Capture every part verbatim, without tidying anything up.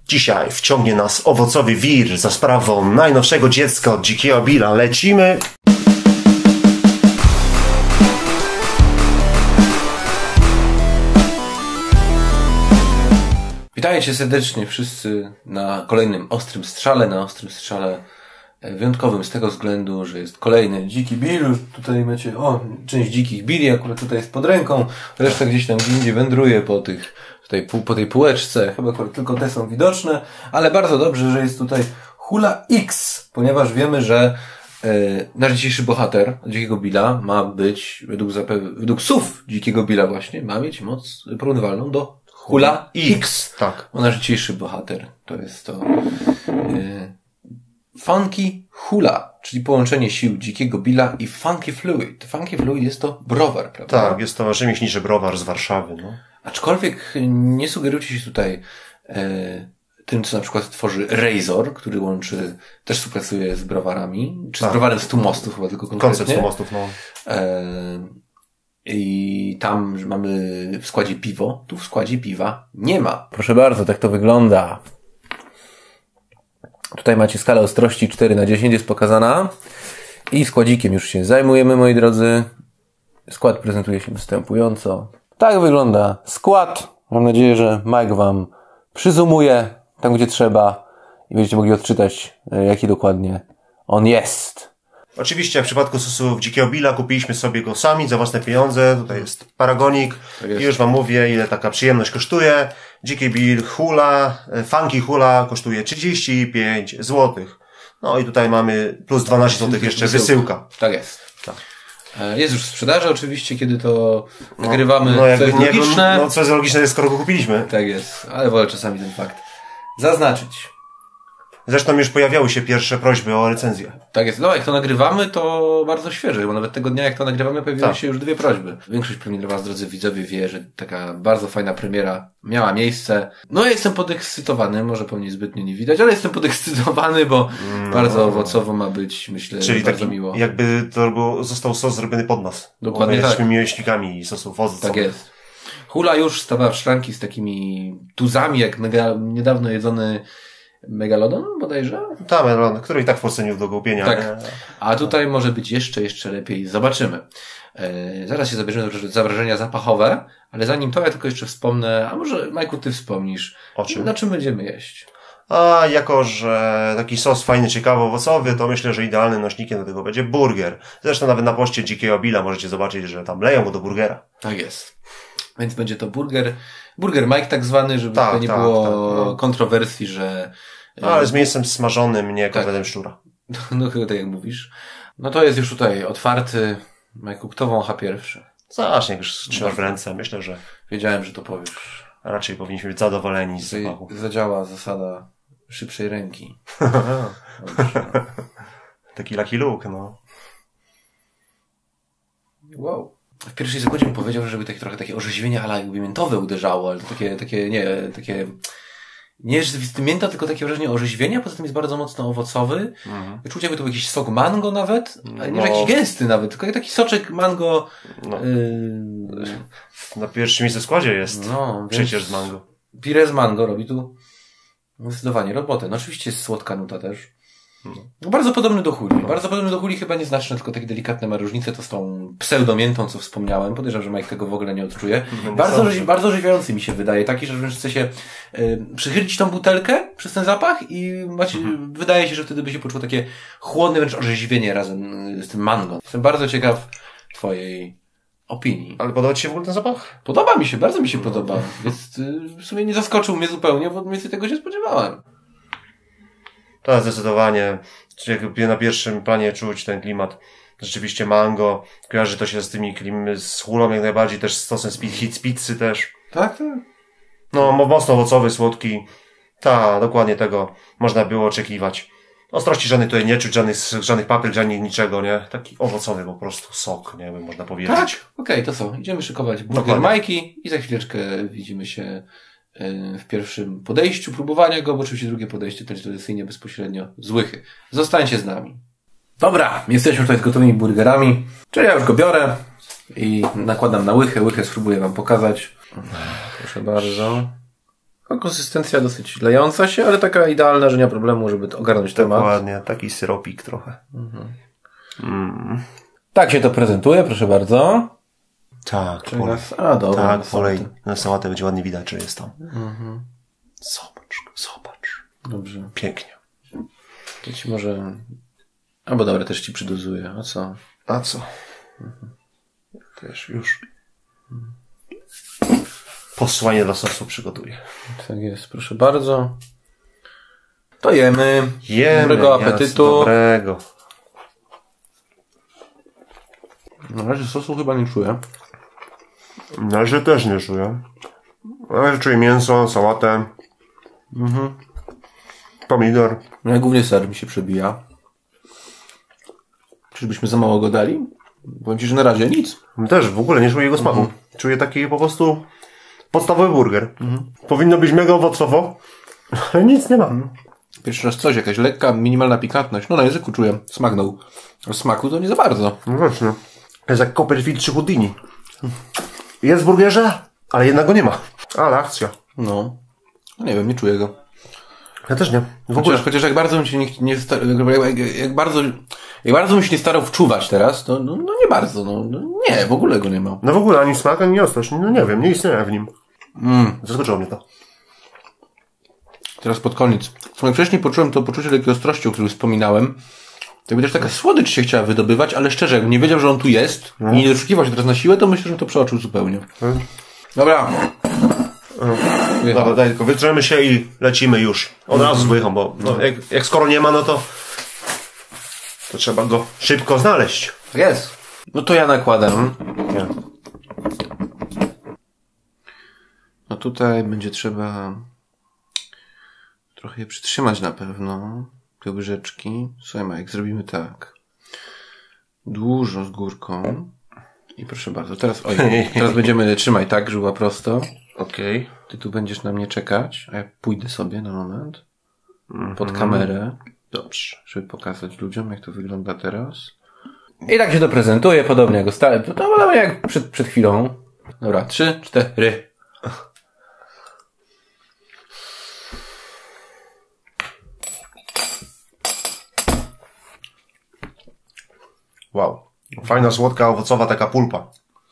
Dzisiaj wciągnie nas owocowy wir za sprawą najnowszego dziecka od Dzikiego Billa. Lecimy! Witajcie serdecznie wszyscy na kolejnym Ostrym Strzale, na Ostrym Strzale wyjątkowym z tego względu, że jest kolejny Dziki Bill. Tutaj macie, o, część Dzikich Billi akurat tutaj jest pod ręką, reszta gdzieś tam gdzie indziej wędruje po tych, tutaj po tej półeczce, chyba tylko te są widoczne, ale bardzo dobrze, że jest tutaj Hula X, ponieważ wiemy, że e, nasz dzisiejszy bohater Dzikiego Billa ma być, według, zape- według słów Dzikiego Billa właśnie, ma mieć moc porównywalną do Hula X. Tak. Bo nasz dzisiejszy bohater to jest to e, Funky Hula, czyli połączenie sił Dzikiego Billa i Funky Fluid. Funky Fluid jest to browar, prawda? Tak, jest to rzemieślniczy browar z Warszawy. No. Aczkolwiek nie sugerujcie się tutaj e, tym, co na przykład tworzy Razor, który łączy, też współpracuje z browarami, czy tak. z browarem stu mostów chyba tylko konkretnie. Koncept stu mostów, no. E, I tam mamy w składzie piwo, tu w składzie piwa nie ma. Proszę bardzo, tak to wygląda. Tutaj macie skalę ostrości cztery na dziesięć jest pokazana i składzikiem już się zajmujemy, moi drodzy. Skład prezentuje się następująco. Tak wygląda skład. Mam nadzieję, że Mike wam przyzumuje tam, gdzie trzeba i będziecie mogli odczytać, jaki dokładnie on jest. Oczywiście jak w przypadku sosów Dzikiego Billa kupiliśmy sobie go sami za własne pieniądze. Tutaj jest paragonik tak jest. I już wam mówię, ile taka przyjemność kosztuje. Dziki Bill Hula, Funky Hula kosztuje trzydzieści pięć złotych. No i tutaj mamy plus dwanaście złotych jeszcze wysyłka. Tak jest. Tak. Jest już w sprzedaży oczywiście, kiedy to nagrywamy, no, no, co jest nie, logiczne. No co jest logiczne, skoro go kupiliśmy. Tak jest, ale wolę czasami ten fakt zaznaczyć. Zresztą już pojawiały się pierwsze prośby o recenzję. Tak jest. No jak to nagrywamy, to bardzo świeże, bo nawet tego dnia, jak to nagrywamy, pojawiły tak. się już dwie prośby. Większość pewnie dla was, drodzy widzowie, wie, że taka bardzo fajna premiera miała miejsce. No ja jestem podekscytowany, może pewnie zbytnio nie widać, ale jestem podekscytowany, bo no. bardzo owocowo ma być, myślę, czyli bardzo taki, miło. jakby to był, został sos zrobiony pod nas. Dokładnie tak. Jesteśmy miłośnikami sosów owocowych. Tak jest. Hula już stawała w szklanki z takimi tuzami, jak mega, niedawno jedzony Megalodon bodajże? Tak, Megalodon, który i tak w Polsce nie do gubienia. Tak. A tutaj może być jeszcze, jeszcze lepiej. Zobaczymy. Yy, zaraz się zabierzemy za wrażenia zapachowe, ale zanim to ja tylko jeszcze wspomnę, a może Majku ty wspomnisz, o czym? Na czym będziemy jeść? A jako, że taki sos fajny, ciekawy, owocowy, to myślę, że idealnym nośnikiem do tego będzie burger. Zresztą nawet na poście Dzikiego Billa możecie zobaczyć, że tam leją go do burgera. Tak jest. Więc będzie to burger, burger Mike tak zwany, żeby tak, nie tak, było tak, no. kontrowersji, że... No, ale z mięsem smażonym, nie kotletem tak. szczura. No chyba tak jak mówisz. No to jest już tutaj otwarty. Majku, kto wącha pierwszy? Zacznie, jak już trzymasz w ręce. Myślę, że... Wiedziałem, że to powiesz. Raczej powinniśmy być zadowoleni z zapachu. Zadziała zasada szybszej ręki. Taki Lucky Luke, no. Wow. W pierwszej sekundzie bym powiedział, żeby takie trochę takie orzeźwienie, ale jakby miętowe uderzało, ale to takie, takie, nie, takie, nie rzeczywiste mięta, tylko takie wrażenie orzeźwienia, poza tym jest bardzo mocno owocowy. Mhm. Czuć jakby to był jakiś sok mango nawet, ale nie, że no. jakiś gęsty nawet, tylko taki soczek mango. No. Yy... Na pierwszym miejscu w składzie jest no, przecież z mango. Pire z mango robi tu zdecydowanie robotę. No oczywiście jest słodka nuta też. No, bardzo podobny do huli. Bardzo podobny do huli, chyba nieznaczne, tylko takie delikatne ma różnice. To z tą pseudomiętą, co wspomniałem. Podejrzewam, że Mike tego w ogóle nie odczuje. No, bardzo, rzeź, bardzo orzeźwiający mi się wydaje. Taki, że wręcz chce się y, przychylić tą butelkę przez ten zapach i macie, mhm. wydaje się, że wtedy by się poczuło takie chłodne wręcz orzeźwienie razem z tym mango. Jestem bardzo ciekaw twojej opinii. Ale podoba ci się w ogóle ten zapach? Podoba mi się, bardzo mi się podoba. Jest, y, w sumie nie zaskoczył mnie zupełnie, bo mniej więcej tego się spodziewałem. To zdecydowanie, jakby na pierwszym planie czuć ten klimat. Rzeczywiście mango, kojarzy to się z tymi klim, z hulą jak najbardziej, też z sosem z hit z pizzy też. Tak, tak. No, mocno owocowy, słodki. Tak, dokładnie tego można było oczekiwać. Ostrości żadnej tutaj nie czuć, żadnych, żadnych papryk, żadnych niczego, nie? Taki owocowy po prostu sok, nie wiem, można powiedzieć. Tak, okej, okay, to co? Idziemy szykować burger Majki i za chwileczkę widzimy się w pierwszym podejściu próbowania go, bo oczywiście drugie podejście to jest tradycyjnie bezpośrednio z łychy. Zostańcie z nami. Dobra, jesteśmy tutaj z gotowymi burgerami, czyli ja już go biorę i nakładam na łychę. Łychę spróbuję wam pokazać. Proszę bardzo. Konsystencja dosyć lejąca się, ale taka idealna, że nie ma problemu, żeby ogarnąć temat. Dokładnie, taki syropik trochę. Mhm. Mm. Tak się to prezentuje, proszę bardzo. Tak, Czyli nas... A, dobra. Tak, polej. Na sałatę będzie ładnie widać, że jest tam. Mhm. Zobacz, zobacz. Dobrze. Pięknie. To ci może... Albo dobra, też ci przydozuję. A co? A co? Mhm. Wiesz, już. Posłanie dla sosu przygotuję. Tak jest, proszę bardzo. To jemy. Jemy. Dobrego apetytu. Dobrego. Na razie sosu chyba nie czuję. Na razie też nie czuję. Na razie czuję mięso, sałatę. Mhm. Pomidor. No ja głównie ser mi się przebija. Czyżbyśmy za mało go dali? Powiem ci, że na razie nic. Też w ogóle nie czuję jego smaku. Mhm. Czuję taki po prostu podstawowy burger. Mhm. Powinno być mega owocowo, ale nic nie ma. Mhm. Pierwszy raz coś, jakaś lekka, minimalna pikantność. No na języku czuję. Smaknął. A smaku to nie za bardzo. No właśnie. Jest jak Copperfield czy Houdini. Jest w burgerze, ale jednak go nie ma. Ale akcja. No. No nie wiem, nie czuję go. Ja też nie. W ogóle. Chociaż, chociaż jak bardzo bym się nie, nie star- jak, jak, jak bardzo jak bardzo bym się nie starał wczuwać teraz, to no, no nie bardzo, no, no nie, w ogóle go nie ma. No w ogóle ani smak, ani ostrość, no nie wiem, nie istnieje w nim. Mm. Zaskoczyło mnie to. Teraz pod koniec. Jak wcześniej poczułem to poczucie takiej ostrości, o którym wspominałem, to by też taka słodycz się chciała wydobywać, ale szczerze, jakbym nie wiedział, że on tu jest mm. i nie doszukiwał się teraz na siłę, to myślę, że to przeoczył zupełnie. Mm. Dobra. Mm. Dobra, daj, tylko wytrzemy się i lecimy już. Od razu z łychą, bo no, jak, jak skoro nie ma, no to to trzeba go szybko znaleźć. Jest. No to ja nakładam. Nie. No tutaj będzie trzeba trochę je przytrzymać na pewno. Te łyżeczki. Słuchaj, Majek, zrobimy tak. Dużo z górką. I proszę bardzo, teraz oj, teraz będziemy trzymaj tak, żeby była prosto. Okej. Okay. Ty tu będziesz na mnie czekać, a ja pójdę sobie na moment pod kamerę. Dobrze. Żeby pokazać ludziom, jak to wygląda teraz. I tak się to prezentuje, podobnie jak ostatnio. To podobnie jak przed, przed chwilą. Dobra, trzy, cztery. Wow. Fajna, słodka, owocowa taka pulpa.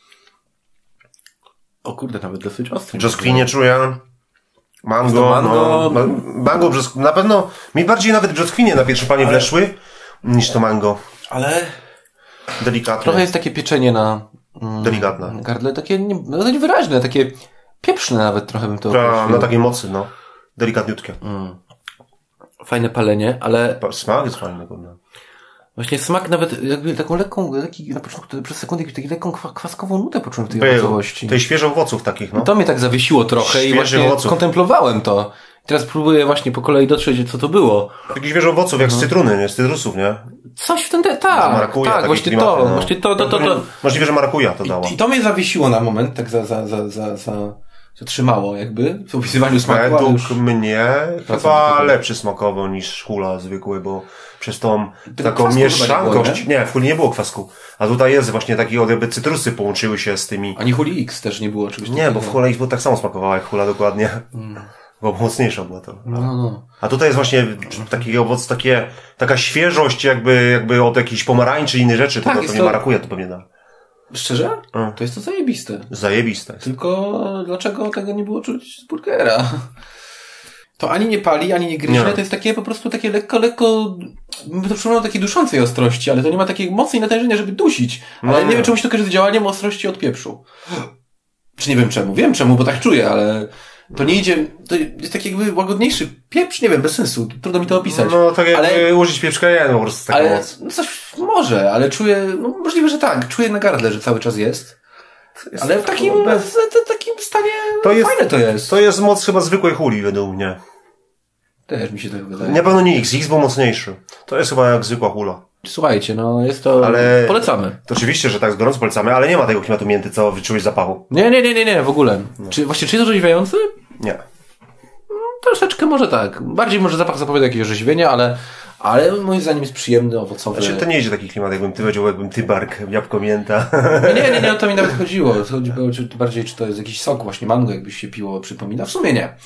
O kurde, nawet dosyć ostry. Brzoskwinie czuję. Mango. mango. No, mango, brzosk... Na pewno mi bardziej nawet brzoskwinie na pierwsze planie ale... weszły niż to mango. Ale delikatne. Trochę jest takie pieczenie na mm, delikatne. Gardle, takie nie, no, dość wyraźne, takie pieprzne nawet trochę bym to określił. Na takiej mocy, no. Delikatniutkie. Mm. Fajne palenie, ale smak jest fajny, kurde. Właśnie smak nawet jakby taką lekką, taki, na początku przez sekundę taką lekką kwaskową nutę poczułem w tej owocowości. Tej świeżych owoców takich, no. To mnie tak zawiesiło trochę świeży i właśnie owoców. Kontemplowałem to. I teraz próbuję właśnie po kolei dotrzeć, co to było. Takich świeżych owoców, jak no. z cytruny, nie? Z cytrusów, nie? Coś w ten, te, tak, marakuja, tak, właśnie klimaty, to, no. właśnie to, to, to, to. Możliwe, że marakuja to dało. I, I to mnie zawiesiło na moment, tak za, za, za, za, za zatrzymało jakby w opisywaniu smaku. Według już... mnie chyba lepszy smakowo niż hula zwykły, bo przez tą taką mieszankość... Nie, nie, w huli nie było kwasku. A tutaj jest właśnie takie jakby cytrusy połączyły się z tymi... Ani huli X też nie było czegoś Nie, takiego. Bo w hula X było tak samo smakowała jak hula dokładnie. Mm. Bo mocniejsza była to. No, no. A tutaj jest właśnie taki owoc, takie, taka świeżość jakby, jakby od jakiejś pomarańczy i innych rzeczy. Tak, to, to nie to... marakuje, to pewnie da. Szczerze? Mm. To jest to zajebiste. Zajebiste jest. Tylko dlaczego tego nie było czuć z burgera? To ani nie pali, ani nie gryzie, to jest takie po prostu takie lekko, lekko, to przypomina takiej duszącej ostrości, ale to nie ma takiej mocy i natężenia, żeby dusić. Ale no, nie, nie wiem, czemu się to kojarzy z działaniem ostrości od pieprzu. Czy nie wiem czemu? Wiem czemu, bo tak czuję, ale to nie idzie, to jest taki jakby łagodniejszy pieprz, nie wiem, bez sensu, trudno mi to opisać. No tak jakby ale, użyć pieprzka jeden po prostu taką ale, moc. No coś może, ale czuję, no możliwe, że tak, czuję na gardle, że cały czas jest. jest ale w takim, w, w takim stanie to jest, fajne to jest. To jest moc chyba zwykłej huli według mnie. Też mi się tak wydaje. Na pewno nie X, X był mocniejszy. To jest chyba jak zwykła hula. Słuchajcie, no jest to... Ale polecamy. To oczywiście, że tak z gorąco polecamy, ale nie ma tego klimatu mięty, co wyczułeś zapachu. Nie, nie, nie, nie, nie, w ogóle. No. Czy, właśnie, czy jest orzeźwiający? Nie. Troszeczkę może tak. Bardziej może zapach zapowiada jakieś orzeźwienia, ale, ale moim zdaniem jest przyjemny, owocowy. Znaczy, to nie idzie taki klimat, jakbym ty powiedział, jakbym ty bark, jabłko mięta. Nie, nie, nie, nie, o to mi nawet chodziło. Chodziło czy, bardziej, czy to jest jakiś sok, właśnie mango, jakbyś się piło, przypomina. W sumie nie.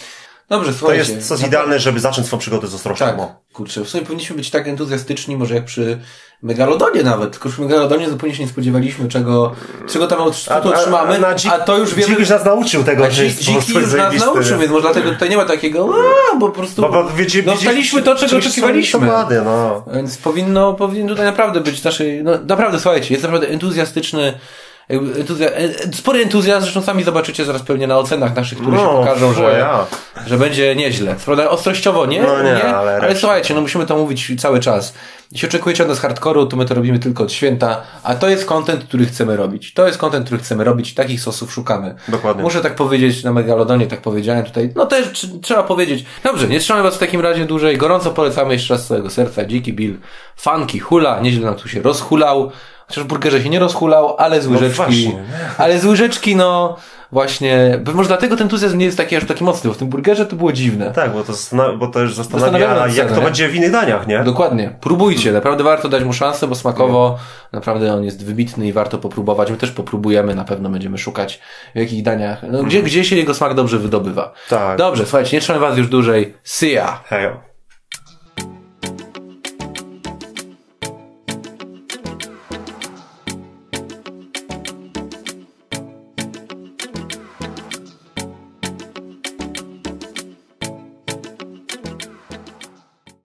Dobrze, To słuchajcie. jest sos idealny, żeby zacząć swoją przygodę z ostrością. Tak, kurczę, w sumie powinniśmy być tak entuzjastyczni, może jak przy Megalodonie nawet, tylko przy Megalodonie zupełnie się nie spodziewaliśmy, czego, czego tam od szczytu otrzymamy, a, a, a, a to już wiemy... Dzik już nas nauczył tego, że jest Dziki już nas nauczył, więc może dlatego tutaj nie ma takiego, a, bo po prostu bo, bo, wiecie, dostaliśmy to, czego oczekiwaliśmy. Dokładnie, no. Więc powinno, powinno tutaj naprawdę być naszej, no naprawdę, słuchajcie, jest naprawdę entuzjastyczny, Entuzja... spory entuzjazm, zresztą sami zobaczycie zaraz pewnie na ocenach naszych, które no, się pokażą, że, ja. że będzie nieźle. Prawda, ostrościowo nie, no nie, nie ale, ale słuchajcie, no musimy to mówić cały czas. Jeśli oczekujecie od nas hardcore'u, to my to robimy tylko od święta, a to jest content, który chcemy robić. To jest content, który chcemy robić, takich sosów szukamy. Dokładnie. Muszę tak powiedzieć na Megalodonie, tak powiedziałem tutaj. No też tr- trzeba powiedzieć. Dobrze, nie trzymamy was w takim razie dłużej. Gorąco polecamy jeszcze raz z całego serca. Dziki Bill, funky, hula, nieźle nam tu się rozhulał. Chociaż w burgerze się nie rozhulał, ale z łyżeczki, no ale z łyżeczki, no właśnie, może dlatego ten entuzjazm nie jest taki aż taki mocny, bo w tym burgerze to było dziwne. Tak, bo to, zastan- bo to już zastanawia, jak to nie? będzie w innych daniach, nie? Dokładnie. Próbujcie, naprawdę warto dać mu szansę, bo smakowo nie. naprawdę on jest wybitny i warto popróbować. My też popróbujemy, na pewno będziemy szukać w jakich daniach, no, gdzie, mm. gdzie się jego smak dobrze wydobywa. Tak. Dobrze, słuchajcie, nie trzymamy was już dłużej. See ya! Hejo.